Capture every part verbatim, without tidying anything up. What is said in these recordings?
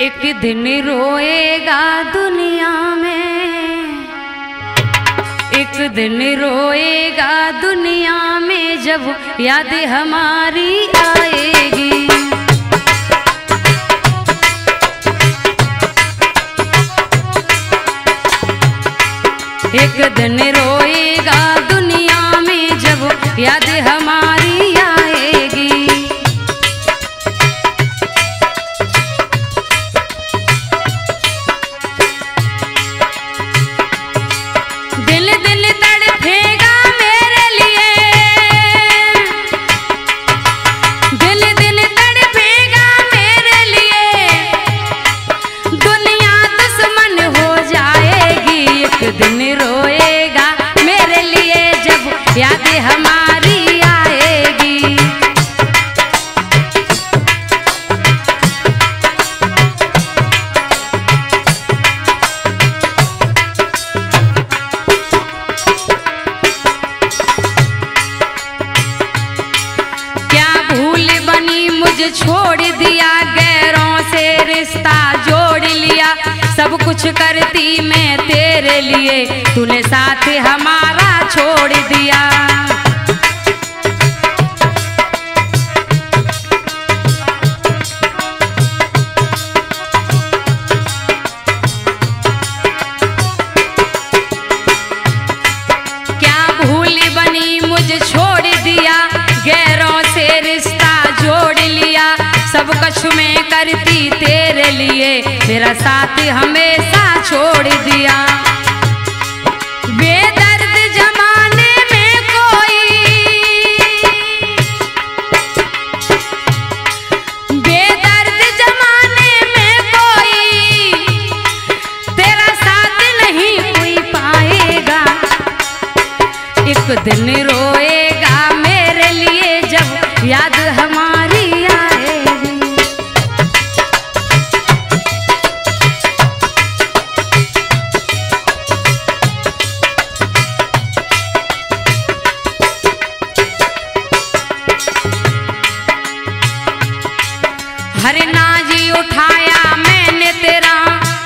एक दिन रोएगा दुनिया में, एक दिन रोएगा दुनिया में जब याद हमारी आएगी। एक दिन रोएगा दुनिया में जब याद हमारी आएगी। दिल दिल तड़पेगा मेरे लिए, दिल दिल तड़पेगा मेरे लिए, दुनिया दुश्मन हो जाएगी। एक दिन रोएगा मेरे लिए जब याद हमारी आएगी। क्या भूल बनी मुझे छोड़ दिया, गैरों से रिश्ता जोड़ लिया। सब कुछ करती मैं तेरे लिए, तूने साथ हमारा छोड़ दिया। क्या भूल बनी मुझे छोड़ दिया, गैरों से रिश्ता जोड़ लिया। सब कुछ मैं करती तेरे लिए, मेरा साथ हमेशा छोड़ दिया। बेदर्द जमाने में कोई, बेदर्द जमाने में कोई, तेरा साथ नहीं कोई पाएगा। एक दिन रोएगा मेरे लिए जब याद हमारी आएगी। हरे नाजी उठाया मैंने तेरा,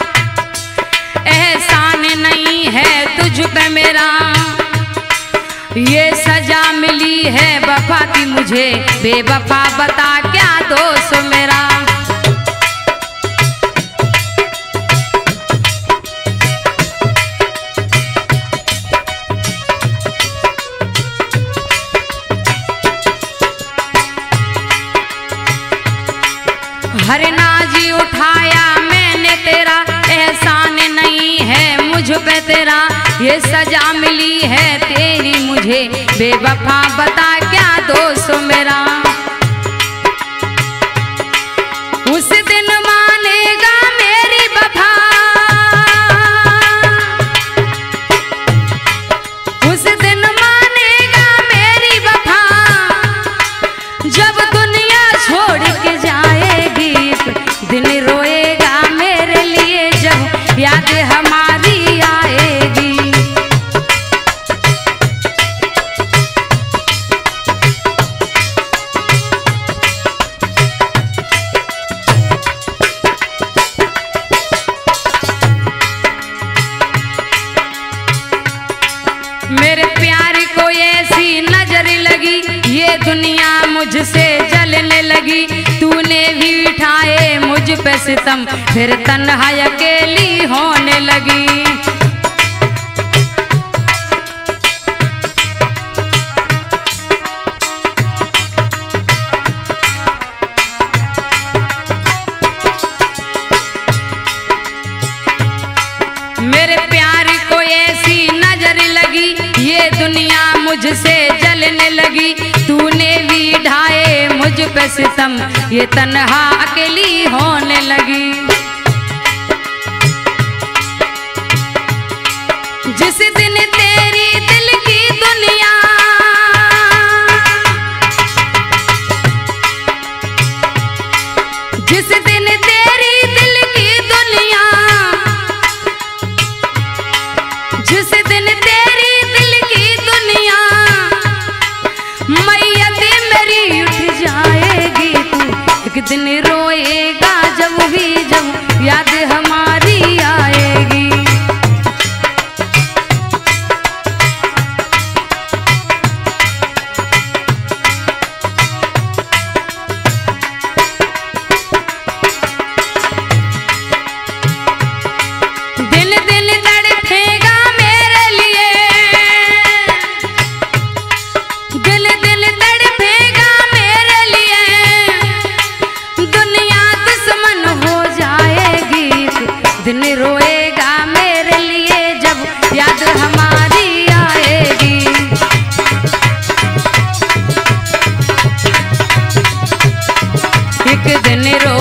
एहसान नहीं है तुझ पे मेरा। ये सजा मिली है वफा की मुझे, बेवफा बता क्या दोष मेरा। हरे नाजी उठाया मैंने तेरा, एहसान नहीं है मुझ पे तेरा। ये सजा मिली है तेरी मुझे, बेवफा बता क्या दोष मेरा। उस दिन मानेगा मेरी वफा, उस दिन मानेगा मेरी वफा, जब दुनिया छोड़ के जाएगी। दिन रोएगा मेरे लिए जब याद हमारी आएगी। मेरे प्यार को ऐसी नजर लगी, ये दुनिया मुझसे जलने लगी। तूने भी उठाए मुझ पे सितम, फिर तन्हा अकेली होने लगी। मेरे प्यार को ऐसी नजर लगी, ये दुनिया मुझसे जलने लगी। तूने भी ढाए मुझ पे सितम, ये तन्हा अकेली होने लगी। जिस दिन तेरी दिल की दुनिया, जिस दिन तेरी दिल की दुनिया, जिस दिन तेरी दिल की दुनिया, मैयत मेरी उठ जाएगी। तू एक दिन रोएगा जब भी जब याद हमारी आएगी। दिल दिल तड़पेगा मेरे लिए, दिल दिल तड़पेगा मेरे लिए, दुनिया दुश्मन हो जाएगी। दिन रोएगा मेरे लिए जब याद हमारी आएगी। एक दिन रो